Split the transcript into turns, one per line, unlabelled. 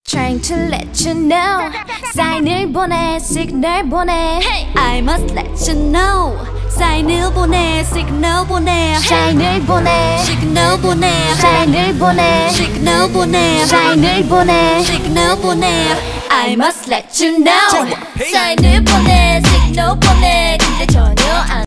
Trying to let you know 사인을 보내 시그널 보내
I must let you know 사인을 보내 시그널 보내
사인을 보내
시그널 보내
사인을 보내
시그널 보내
사인을 보내
시그널 보내
I must let you know
사인을 보내 시그널 보내 근데 전혀 안